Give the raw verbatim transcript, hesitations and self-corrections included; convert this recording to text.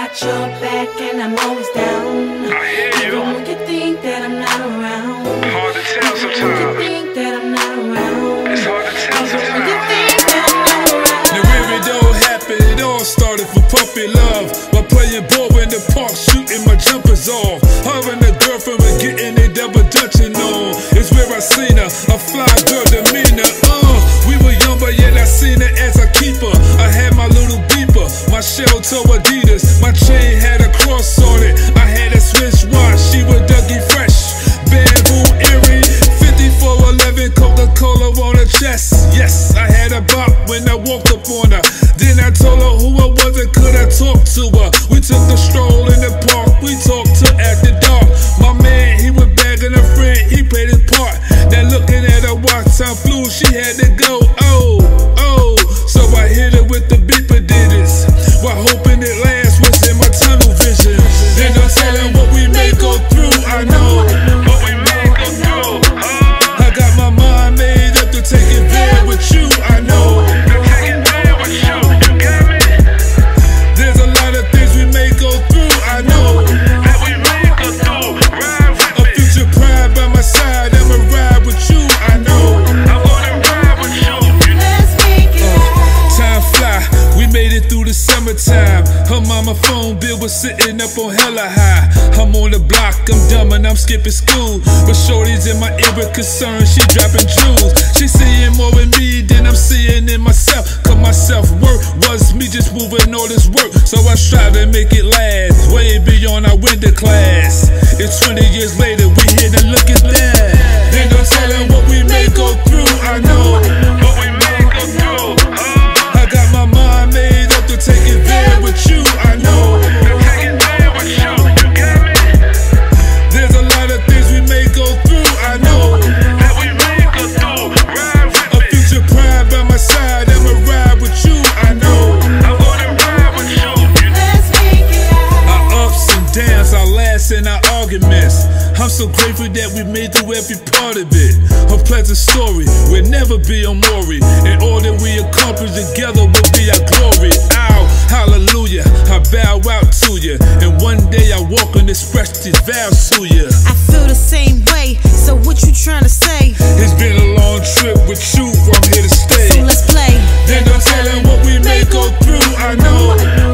got your back and I'm always down. I hear you. Even when you think that I'm not around. Hard to tell Even when you sometimes. think that I'm not around. It's hard to tell Even when you sometimes. think that I'm not around. Now where it all happened, it all started for puppy love. By playing ball in the park, shooting my jumpers off. Her and the girlfriend were getting their double dutching on. It's where I seen her, a fly girl demeanor. Uh, we were young, but yet I seen her as a keeper. I had my little beeper, my shell toe Adidas. My chain had a cross on it. I had a Swiss watch, she was Dougie Fresh. Bamboo earring, fifty-four eleven, Coca-Cola on her chest. Yes, I had a bop when I walked up on her. Then I told her who I was and could I talk to her. We took a stroll in the park, we talked to after dark. My man, he was bagging a friend, he played his part. Now looking at her watch, time flew, she had to go. Oh, oh, so I hit her with the beeper digits, while hoping it lasts was in my tunnel vision. Then I'm telling what we may go through, I know. What we may go through, huh? I got my mind made up to take it there with you, I know. To take it there with you, you got me? There's a lot of things we may go through, I know. That we may go through, ride A with me. future pride by my side, I'ma ride with you, I know. I'm gonna ride with you, you know? Let's make it right. Time fly, we made it through the summertime. Her mama phone bill was sitting up on hella high. I'm on the block, I'm dumb and I'm skipping school. But shorty's in my ear with concern, she dropping jewels. She seeing more in me than I'm seeing in myself. Cause my self-worth was me just moving all this work. So I strive to make it last, way beyond our winter class. It's twenty years later, we here to look at that. Then don't tell them what we may go through, I know. What we may go through, huh? I got my mind made up to take it there with you, I know. To take it there with you, you got me? There's a lot of things we may go through, I know. That we may go through, ride A with me. future pride by my side, I'ma ride with you, I know. I'm gonna ride with you, you know? Let's make it right. Our ups and downs, our laughs and our arguments. I'm so grateful that we made through every part of it. A pleasant story will never be a Maury. And all that we accomplish together will be our glory. Ow, hallelujah, I bow out to you. And one day I walk and express these vows to you. I feel the same way, so what you trying to say? It's been a long trip with you, I'm here to stay. So let's play. Then don't tell them what we may go through, I know.